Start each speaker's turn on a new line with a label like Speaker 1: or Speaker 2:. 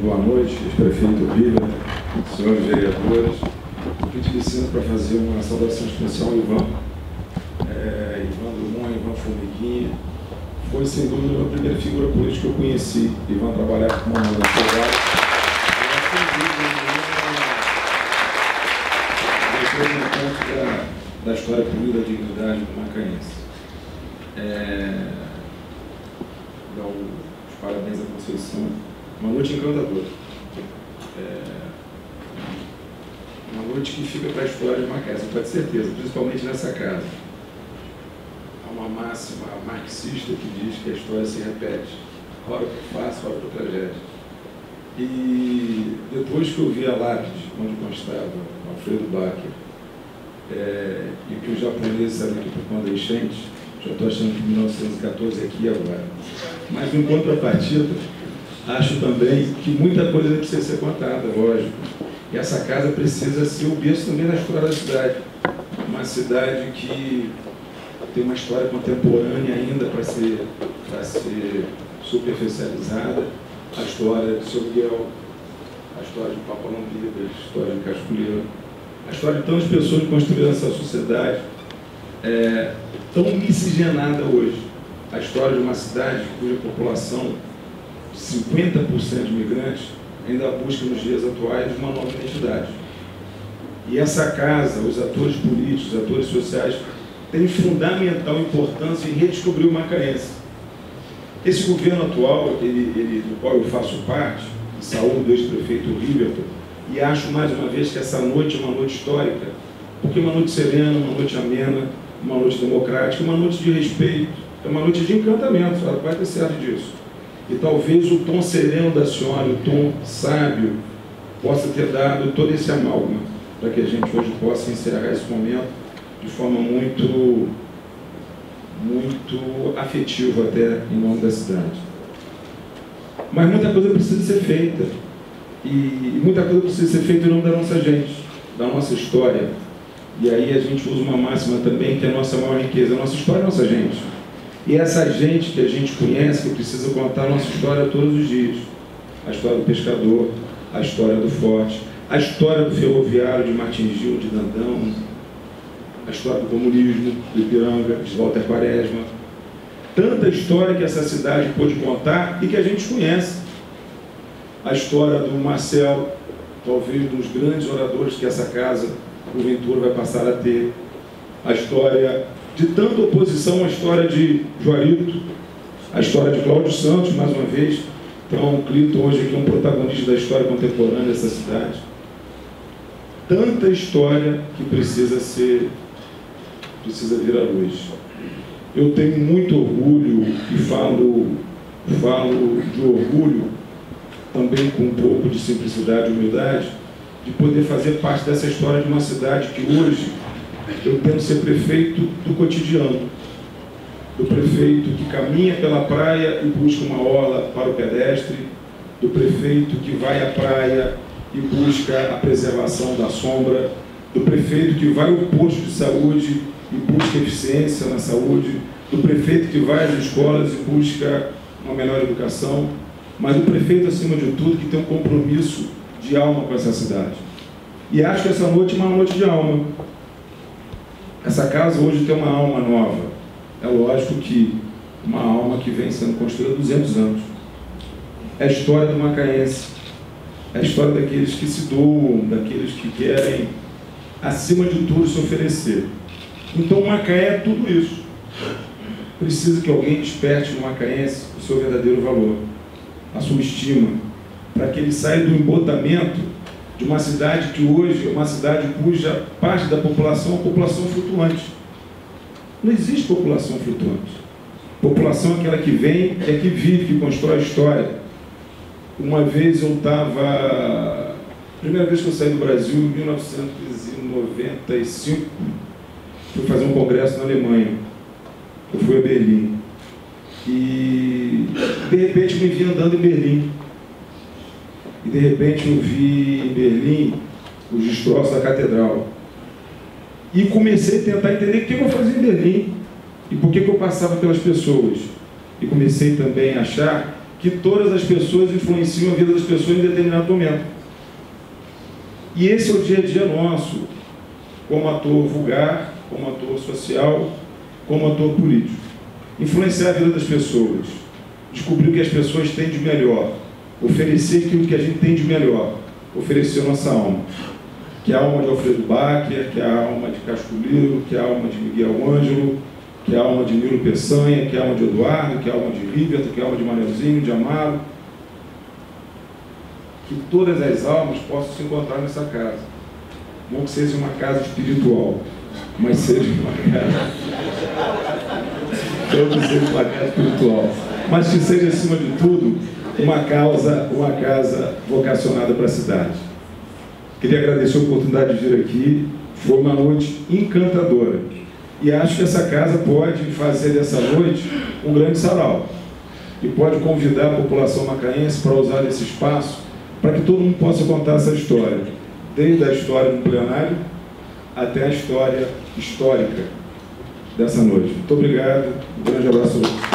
Speaker 1: boa noite, ex-prefeito Bíblia, senhores vereadores. Pedi licença para fazer uma saudação especial ao Ivan Drummond, Ivan Formiguinha. Foi, sem dúvida, a primeira figura política que eu conheci. Ivan trabalhava com uma sociedade. Da história política da dignidade do macaense. Dar os parabéns à Conceição. Uma noite encantadora. Uma noite que fica para a história de Macaé, pode ter certeza, principalmente nessa casa. Há uma máxima marxista que diz que a história se repete, ora para fácil, ora para tragédia. E depois que eu vi a lápide onde constava Alfredo Bacher, e que os japoneses sabiam que por conta da enchente, já estou achando que 1914 é aqui e agora. Mas em contrapartida, acho também que muita coisa precisa ser contada, lógico. E essa casa precisa ser o berço também da história da cidade. Uma cidade que tem uma história contemporânea ainda para ser superficializada. A história de São Miguel, a história de Papalambida, a história de Casculeiro, a história de tantas pessoas que construíram essa sociedade tão miscigenada hoje. A história de uma cidade cuja população, 50% de imigrantes, ainda busca nos dias atuais uma nova identidade. E essa casa, os atores políticos, os atores sociais, têm fundamental importância em redescobrir o macaense. Esse governo atual, do qual eu faço parte, saúdo do ex-prefeito Riverton, e acho mais uma vez que essa noite é uma noite histórica, porque é uma noite serena, uma noite amena, uma noite democrática, uma noite de respeito, é uma noite de encantamento, ela vai ter certo disso. E talvez o tom sereno da senhora, o tom sábio, possa ter dado todo esse amálgama, para que a gente hoje possa encerrar esse momento de forma muito afetiva até em nome da cidade. Mas muita coisa precisa ser feita. E muita coisa precisa ser feita em nome da nossa gente, da nossa história. E aí a gente usa uma máxima também, que é a nossa maior riqueza, a nossa história é a nossa gente. E essa gente que a gente conhece, que precisa contar a nossa história todos os dias. A história do pescador, a história do forte, a história do ferroviário de Martins Gil, de Dandão, a história do comunismo, do Ipiranga, de Walter Quaresma. Tanta história que essa cidade pôde contar e que a gente conhece. A história do Marcelo, talvez um dos grandes oradores que essa casa, porventura, vai passar a ter. A história de tanta oposição, a história de Juarito, a história de Cláudio Santos, mais uma vez. Então, o Clito hoje aqui é um protagonista da história contemporânea dessa cidade. Tanta história que precisa vir à luz. Eu tenho muito orgulho e falo de orgulho, também com um pouco de simplicidade e humildade, de poder fazer parte dessa história de uma cidade que hoje eu tento ser prefeito do cotidiano, do prefeito que caminha pela praia e busca uma orla para o pedestre, do prefeito que vai à praia e busca a preservação da sombra, do prefeito que vai ao posto de saúde e busca eficiência na saúde, do prefeito que vai às escolas e busca uma melhor educação, mas do prefeito, acima de tudo, que tem um compromisso de alma com essa cidade. E acho que essa noite é uma noite de alma. Essa casa hoje tem uma alma nova. É lógico que uma alma que vem sendo construída há 200 anos. É a história do macaense. É a história daqueles que se doam, daqueles que querem, acima de tudo, se oferecer. Então, Macaé é tudo isso. Precisa que alguém desperte no macaense o seu verdadeiro valor, a sua estima, para que ele saia do embotamento de uma cidade que hoje é uma cidade cuja parte da população é uma população flutuante. Não existe população flutuante. População é aquela que vem, é que vive, que constrói a história. Uma vez eu estava... Primeira vez que eu saí do Brasil, em 1995, fui fazer um congresso na Alemanha. Eu fui a Berlim. E, de repente, me vi andando em Berlim. E, de repente, eu vi em Berlim os destroços da catedral. E comecei a tentar entender o que eu fazia em Berlim e por que eu passava pelas pessoas. E comecei também a achar que todas as pessoas influenciam a vida das pessoas em determinado momento. E esse é o dia a dia nosso, como ator vulgar, como ator social, como ator político. Influenciar a vida das pessoas, descobrir o que as pessoas têm de melhor, oferecer aquilo que a gente tem de melhor, oferecer a nossa alma, que é a alma de Alfredo Bacher, que é a alma de Casculiro, que é a alma de Miguel Ângelo, que é a alma de Nilo Peçanha, que é a alma de Eduardo, que é a alma de Riverto, que é a alma de Manelzinho, de Amaro. Que todas as almas possam se encontrar nessa casa. Não que seja uma casa espiritual, mas seja uma casa... Não que seja uma casa espiritual, mas que seja, acima de tudo, uma casa vocacionada para a cidade. Queria agradecer a oportunidade de vir aqui. Foi uma noite encantadora. E acho que essa casa pode fazer dessa noite um grande sarau. E pode convidar a população macaense para usar esse espaço para que todo mundo possa contar essa história. Desde a história no plenário até a história histórica dessa noite. Muito obrigado. Um grande abraço a todos.